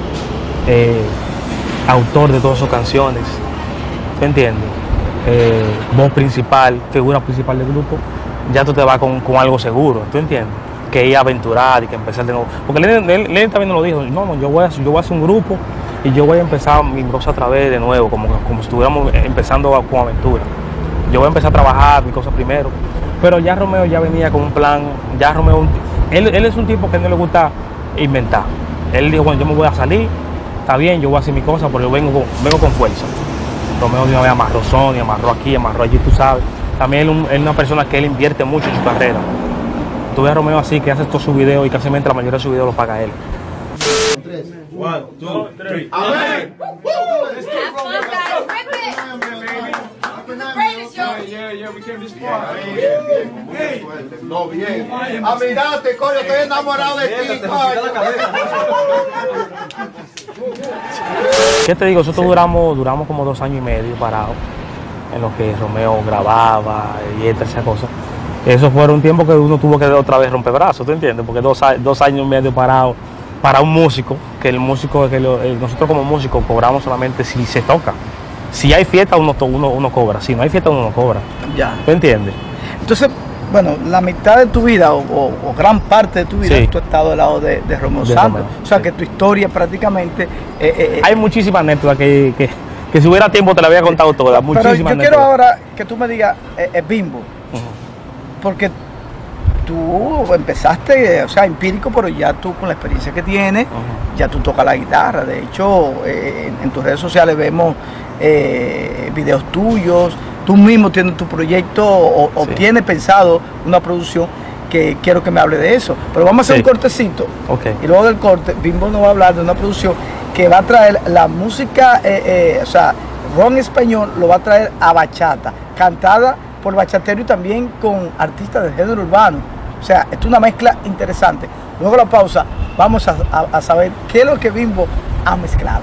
autor de todas sus canciones, ¿te entiendes? Voz principal, figura principal del grupo, ya tú te vas con algo seguro, ¿tú entiendes? Que ir a aventurar y que empezar de nuevo. Porque Lenny también nos lo dijo, no, yo voy a hacer un grupo y yo voy a empezar mi cosa otra vez de nuevo, como si estuviéramos empezando con aventura. Yo voy a empezar a trabajar mi cosa primero. Pero ya Romeo ya venía con un plan, ya Romeo, él es un tipo que no le gusta inventar. Él dijo, bueno, yo me voy a salir, está bien, yo voy a hacer mi cosa, pero yo vengo con fuerza. Romeo de una vez amarró Sony, amarró aquí, amarró allí, tú sabes. También él es una persona que él invierte mucho en su carrera. Tú ves a Romeo así, que hace todos sus videos y casi la mayoría de sus videos los paga él. 1, 2, 3. No, bien. Amigate, coño, estoy enamorado de ti, coño. ¿Qué te digo? Nosotros duramos como 2 años y medio parados, en lo que Romeo grababa y esa cosa. Eso fue un tiempo que uno tuvo que otra vez romper brazos, ¿tú entiendes? Porque 2 años y medio parados para un músico, nosotros como músicos cobramos solamente si se toca. Si hay fiesta uno cobra, si no hay fiesta uno no cobra. Ya. ¿Tú entiendes? Entonces, bueno, la mitad de tu vida o gran parte de tu vida, sí, tú has estado al lado de Romeo Santos. O sea, sí, que tu historia prácticamente... hay muchísimas anécdotas que si hubiera tiempo te la había contado todas. Pero yo quiero ahora que tú me digas, Bimbo, porque tú empezaste, o sea, empírico, pero ya tú con la experiencia que tienes, ya tú tocas la guitarra. De hecho, en tus redes sociales vemos videos tuyos, tú mismo tienes tu proyecto o sí, tienes pensado una producción que quiero que me hable de eso. Pero vamos a hacer, sí, un cortecito, y luego del corte, Bimbo nos va a hablar de una producción que va a traer la música, o sea, ron español lo va a traer a bachata, cantada por bachatero y también con artistas del género urbano. O sea, esto es una mezcla interesante. Luego de la pausa vamos a saber qué es lo que Bimbo ha mezclado.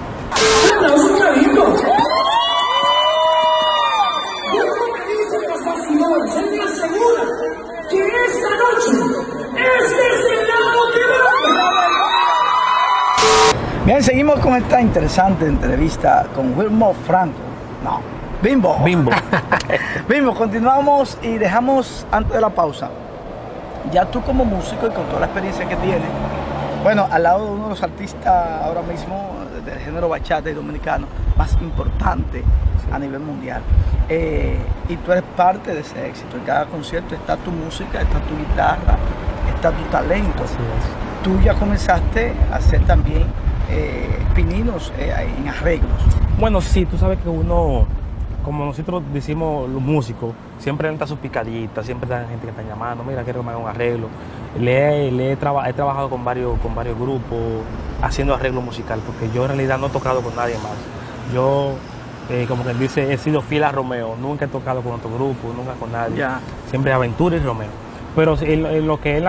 Bien, seguimos con esta interesante entrevista con Wilmer Franco. No, Bimbo. Bimbo. Bimbo, continuamos y dejamos antes de la pausa. Ya tú como músico y con toda la experiencia que tienes, bueno, al lado de uno de los artistas ahora mismo del género bachata y dominicano más importante a nivel mundial. Y tú eres parte de ese éxito. En cada concierto está tu música, está tu guitarra, está tu talento. Tú ya comenzaste a hacer también pininos en arreglos. Bueno, sí, tú sabes que uno, como nosotros decimos los músicos, siempre entra sus picaditas, siempre hay gente que está llamando, mira, quiero que me haga un arreglo. He trabajado con varios grupos haciendo arreglo musical, porque yo en realidad no he tocado con nadie más. Yo, como quien dice, he sido fiel a Romeo, nunca he tocado con otro grupo, nunca con nadie. Ya. Siempre Aventura y Romeo. Pero en lo que es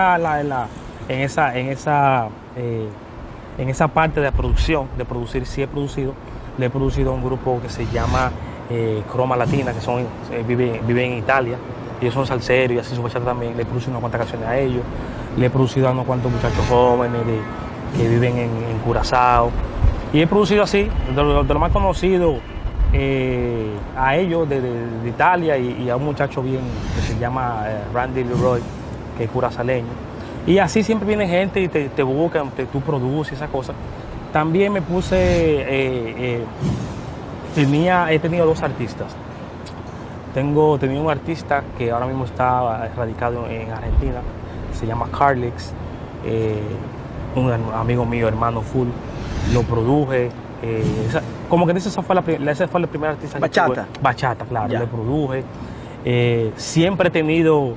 en esa parte de producción, de producir, sí he producido. Le he producido a un grupo que se llama Croma Latina, que viven en Italia. Ellos son salseros y así su bachata también. Le he producido unas cuantas canciones a ellos. Le he producido a unos cuantos muchachos jóvenes que viven en Curazao. Y he producido así, de lo más conocido, a ellos de Italia y a un muchacho bien que se llama Randy Leroy, que es curazaleño. Y así siempre viene gente y te buscan, tú produces esas cosas. También me puse, he tenido dos artistas. Tenía un artista que ahora mismo está radicado en Argentina, se llama Carlix, un amigo mío, hermano full, lo produje. Como que esa fue la primera artista Bachata. que tuve. Bachata, claro, Ya. le produje. Siempre he tenido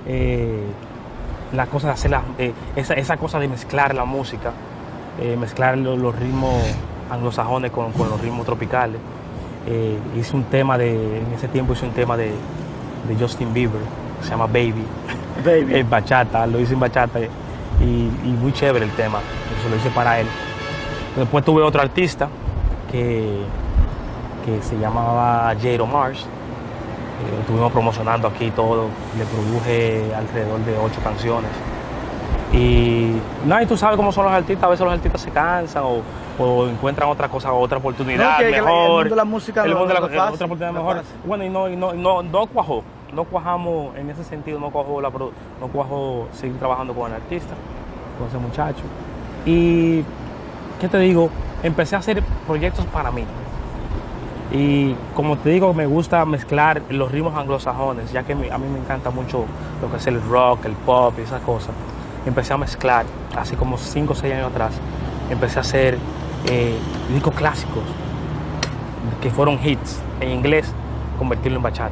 la cosa de hacer esa cosa de mezclar la música, mezclar los ritmos anglosajones con los ritmos tropicales. Hice un tema en ese tiempo hice un tema de Justin Bieber, que se llama Baby. Baby. Bachata, lo hice en bachata y muy chévere el tema, eso lo hice para él. Después tuve otro artista que se llamaba Jairo Mars. Estuvimos promocionando aquí todo, le produje alrededor de 8 canciones. Y tú sabes cómo son los artistas, a veces los artistas se cansan o encuentran otra cosa, otra oportunidad No, que mejor. el mundo de la música el mundo de no es la fácil, otra oportunidad no es mejor. fácil. Bueno, y no cuajó, no cuajamos en ese sentido, no cuajó seguir trabajando con el artista, con ese muchacho. Y, ¿qué te digo? Empecé a hacer proyectos para mí. Y como te digo, me gusta mezclar los ritmos anglosajones, ya que a mí me encanta mucho lo que es el rock, el pop y esas cosas. Empecé a mezclar, así como 5 o 6 años atrás, empecé a hacer discos clásicos que fueron hits en inglés, convertirlo en bachata.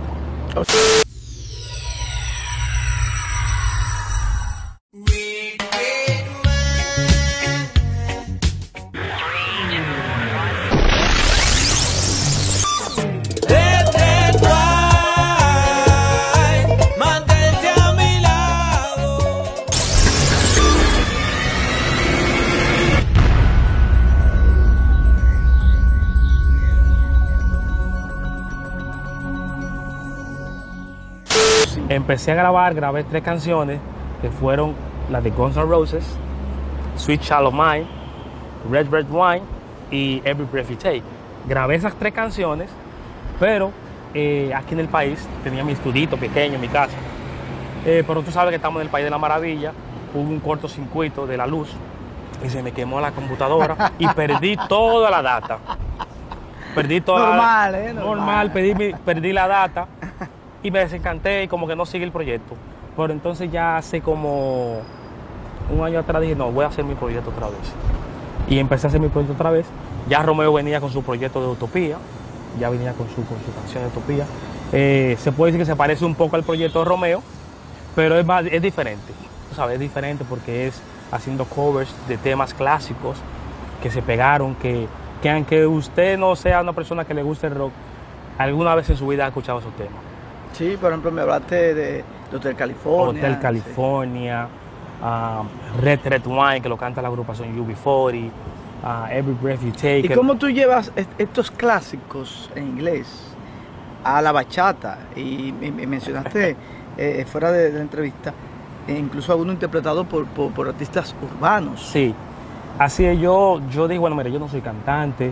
Empecé a grabé 3 canciones que fueron las de Guns N' Roses, Sweet Child of Mine, Red Red Wine y Every Breath You Take. Grabé esas 3 canciones, pero aquí en el país tenía mi estudito pequeño en mi casa. Pero tú sabes que estamos en el país de la maravilla, hubo un cortocircuito de la luz y se me quemó la computadora y perdí toda la data. Perdí toda Normal. Perdí la data. Y me desencanté y como que no sigue el proyecto. Pero entonces ya hace como un año atrás dije, no, voy a hacer mi proyecto otra vez. Y empecé a hacer mi proyecto otra vez. Ya Romeo venía con su proyecto de Utopía, ya venía con su canción de Utopía. Se puede decir que se parece un poco al proyecto de Romeo, pero es diferente. Tú sabes, es diferente porque es haciendo covers de temas clásicos que se pegaron, que aunque usted no sea una persona que le guste el rock, alguna vez en su vida ha escuchado esos temas. Sí, por ejemplo, me hablaste de Hotel California. Hotel California, Red Wine, que lo canta la agrupación UB40, Every Breath You Take. ¿Y cómo tú llevas estos clásicos en inglés a la bachata? Y mencionaste fuera de la entrevista, incluso algunos interpretados por artistas urbanos. Sí, así es. Yo dije, bueno, mira, yo no soy cantante,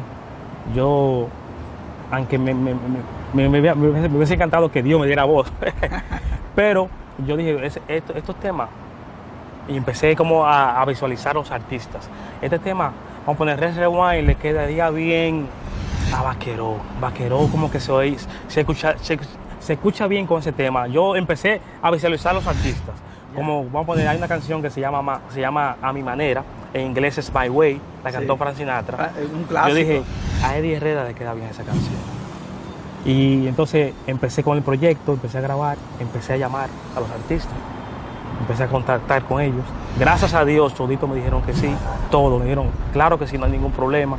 aunque me hubiese encantado que Dios me diera voz, pero yo dije, estos temas, y empecé como a visualizar los artistas. Este tema, vamos a poner Red Wine, le quedaría bien a Vaqueró. Vaqueró como que se escucha bien con ese tema. Yo empecé a visualizar los artistas. Como vamos a poner, hay una canción que se llama A Mi Manera, en inglés es My Way, la cantó Frank Sinatra. Un clásico. Yo dije, a Eddie Herrera le queda bien esa canción. Y entonces empecé con el proyecto, empecé a grabar, empecé a llamar a los artistas, empecé a contactar con ellos. Gracias a Dios, toditos me dijeron que sí, todos me dijeron, claro que sí, no hay ningún problema.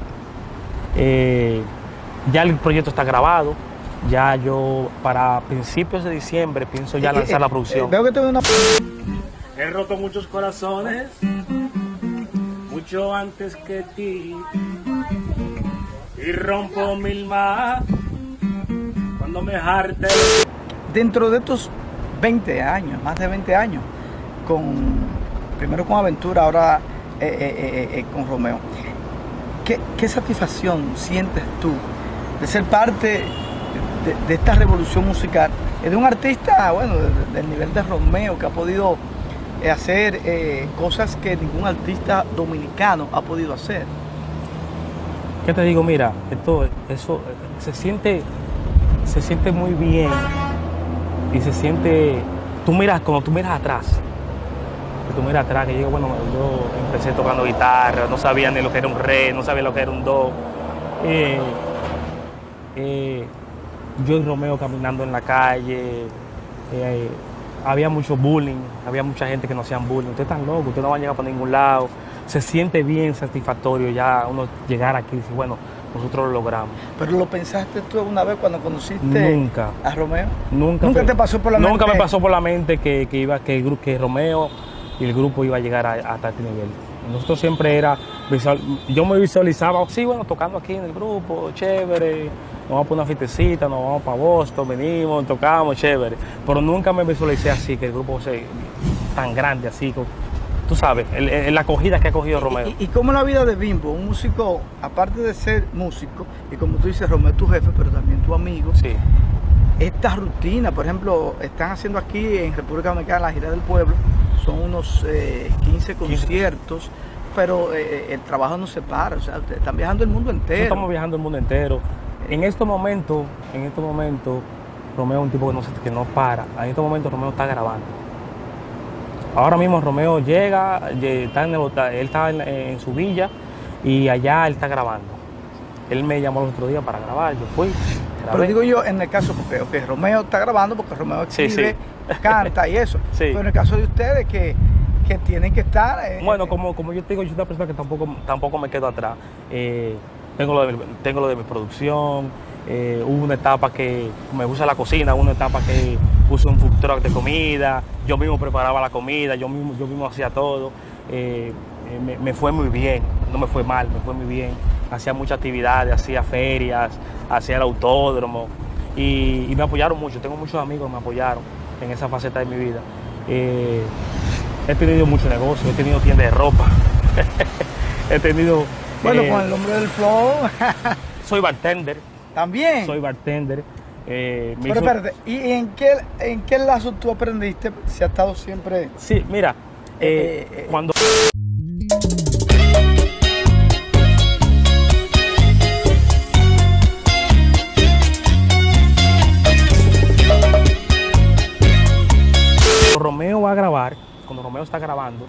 Ya el proyecto está grabado, ya yo para principios de diciembre pienso ya lanzar la producción. Veo que tengo una... He roto muchos corazones, mucho antes que ti, y rompo 1000 más cuando me jarte. Dentro de estos 20 años, más de 20 años, primero con Aventura, ahora con Romeo, ¿qué satisfacción sientes tú de ser parte de esta revolución musical, de un artista, bueno, del nivel de Romeo, que ha podido hacer cosas que ningún artista dominicano ha podido hacer? ¿Qué te digo? Mira, eso se siente muy bien y se siente, cuando tú miras atrás, que yo, bueno, yo empecé tocando guitarra, no sabía ni lo que era un re, no sabía lo que era un do. Yo y Romeo caminando en la calle, había mucho bullying, había mucha gente que no hacían bullying. Ustedes están locos, ustedes no van a llegar por ningún lado. Se siente bien satisfactorio ya uno llegar aquí y decir, bueno, nosotros lo logramos. ¿Pero lo pensaste tú alguna vez cuando conociste a Romeo? Nunca te pasó por la mente? Nunca me pasó por la mente que Romeo y el grupo iba a llegar hasta este nivel. Nosotros siempre yo me visualizaba, sí, bueno, tocando aquí en el grupo, chévere, nos vamos para una fiestecita, nos vamos para Boston, venimos, tocamos, chévere. Pero nunca me visualicé así, que el grupo sea tan grande así, tú sabes, la acogida que ha cogido Romeo. ¿Y cómo la vida de Bimbo, un músico, aparte de ser músico, y como tú dices, Romeo es tu jefe, pero también tu amigo? Sí. Esta rutina, por ejemplo, están haciendo aquí en República Dominicana la gira del pueblo, son unos 15 conciertos, pero el trabajo no se para, o sea, ustedes están viajando el mundo entero. Estamos viajando el mundo entero. En estos momentos, Romeo es un tipo que no para. En estos momentos Romeo está grabando. Ahora mismo Romeo llega, él está en su villa y allá él está grabando. Él me llamó el otro día para grabar, yo fui. Pero digo yo, en el caso, porque Romeo está grabando, porque Romeo escribe, canta y eso. Sí. Pero en el caso de ustedes, que tienen que estar... bueno, como yo te digo, yo soy una persona que tampoco me quedo atrás. Tengo lo de mi producción, hubo una etapa que me gusta la cocina, hubo una etapa que puse un food truck de comida, yo mismo preparaba la comida, yo mismo hacía todo. Me fue muy bien, no me fue mal, me fue muy bien. Hacía muchas actividades, hacía ferias, hacía el autódromo y me apoyaron mucho. Tengo muchos amigos que me apoyaron en esa faceta de mi vida. He tenido mucho negocio, he tenido tiendas de ropa, he tenido... Bueno, con el nombre del flow. Soy bartender. ¿También? Soy bartender. Pero espérate, ¿y en qué lazo tú aprendiste? Si ha estado siempre... Sí, mira, cuando... Romeo va a grabar, cuando Romeo está grabando,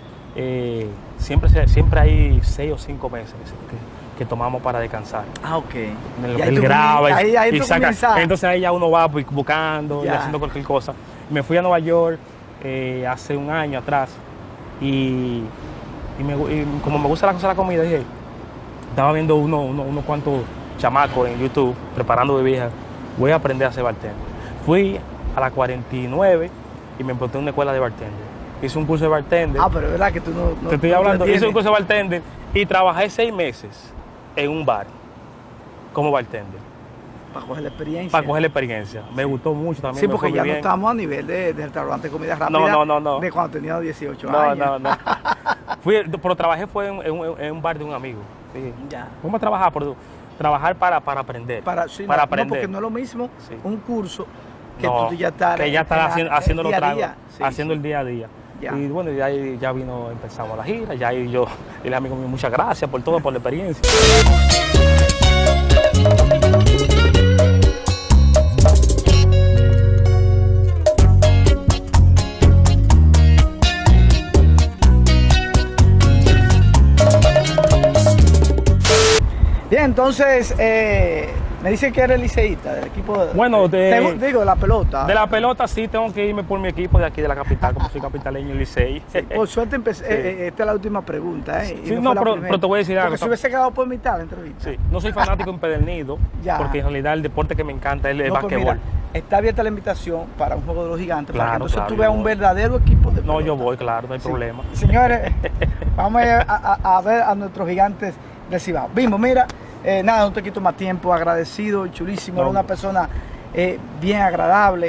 siempre hay 6 o 5 meses que tomamos para descansar. Ah, ok. En lo que él graba y saca. Entonces ahí ya uno va buscando y haciendo cualquier cosa. Me fui a Nueva York hace un año atrás y como me gusta la cosa de la comida, dije, estaba viendo unos cuantos chamacos en YouTube preparando bebidas, voy a aprender a hacer bartender. Fui a las 49 y me apunté en una escuela de bartender. Hice un curso de bartender. Ah, pero es verdad que tú no te estoy hablando, hice un curso de bartender y trabajé 6 meses en un bar como bartender. Para coger la experiencia. Para coger la experiencia. Me gustó mucho también. Sí, porque ya no estamos a nivel de restaurante de comida rápida. No. De cuando tenía 18 años. No. Pero trabajé fue en un bar de un amigo. Sí. Ya. Vamos a trabajar, trabajar para aprender. Para aprender. No, porque no es lo mismo un curso que tú ya estás haciendo el día a día. Ya. Y bueno, ya vino, empezamos la gira, ya y yo y el amigo mío, muchas gracias por todo, por la experiencia. Bien, entonces, me dicen que eres liceísta del equipo de la pelota. De la pelota sí, tengo que irme por mi equipo de aquí de la capital, como soy capitaleño en Licey. Sí, por suerte empecé, esta es la última pregunta. Sí, pero te voy a decir algo. Porque si hubiese quedado por mitad la entrevista. Sí, no soy fanático empedernido, porque en realidad el deporte que me encanta es el basquetbol. Está abierta la invitación para un juego de los gigantes, claro, para que entonces tú veas un verdadero equipo de pelota. No, yo voy, claro, no hay problema. Señores, vamos a ver a nuestros gigantes del Cibao. Bimbo, mira, nada, no te quito más tiempo, agradecido, chulísimo, era una persona bien agradable,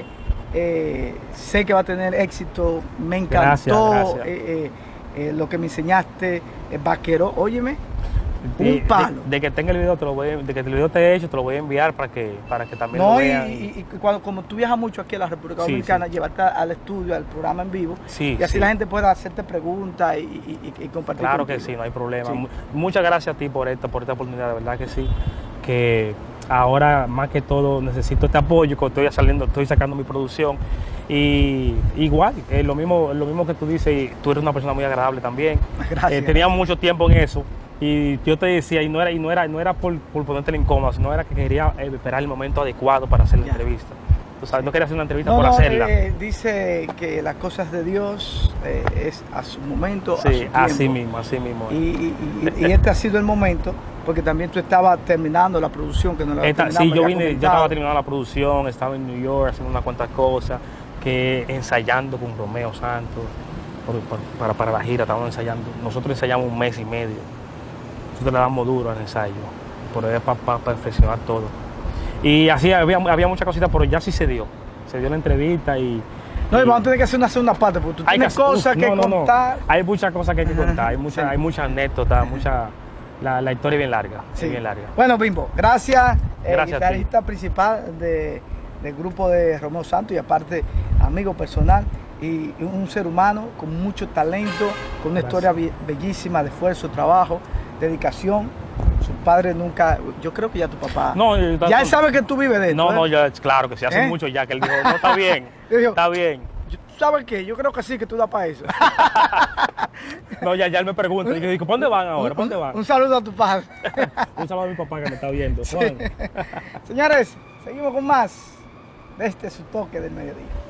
sé que va a tener éxito, me encantó lo que me enseñaste, vaquero, óyeme, un palo. De que tenga el video, de que el video te he hecho, te lo voy a enviar para que también lo vean. Y como tú viajas mucho aquí a la República Dominicana, llevarte al estudio, al programa en vivo, y así la gente pueda hacerte preguntas y compartir. Claro contigo. que sí, no hay problema. Sí. Muchas gracias a ti por esta oportunidad, de verdad que sí. Que ahora más que todo necesito este apoyo, que estoy sacando mi producción. Y igual, lo mismo que tú dices, y tú eres una persona muy agradable también. Gracias. Tenía mucho tiempo en eso. Y yo te decía, y no era por ponerte en incómodo, sino era que quería esperar el momento adecuado para hacer la entrevista. Tú sabes, no quería hacer una entrevista por hacerla. Dice que las cosas de Dios es a su momento, sí, a su tiempo. Así mismo. Y este ha sido el momento, porque también tú estabas terminando la producción, que no la terminamos. Sí, yo estaba terminando la producción, estaba en New York haciendo unas cuantas cosas, que ensayando con Romeo Santos para la gira, estábamos ensayando. Nosotros ensayamos 1 mes y medio. Nosotros le damos duro al ensayo, para perfeccionar todo. Y así había muchas cositas, pero ya sí se dio la entrevista y... No, y vamos a tener que hacer una segunda parte, porque tú tienes cosas que contar. Hay muchas cosas que hay que contar, hay muchas anécdotas, la historia es bien larga, bien larga. Bueno, Bimbo, gracias, guitarrista principal del grupo de Romeo Santos y aparte amigo personal y un ser humano con mucho talento, con una historia bellísima de esfuerzo, trabajo, dedicación. Su padre nunca, yo creo que ya tu papá, ya él sabe que tú vives de esto. No, ya, claro que sí, hace mucho ya que él dijo, no, está bien, está bien. ¿Sabes qué? Yo creo que sí, que tú das para eso. No, ya él me pregunta, y yo digo, ¿para dónde van ahora? ¿Para dónde van? Un saludo a tu padre. Un saludo a mi papá que me está viendo. Sí. Señores, seguimos con más de Su Toque del Mediodía.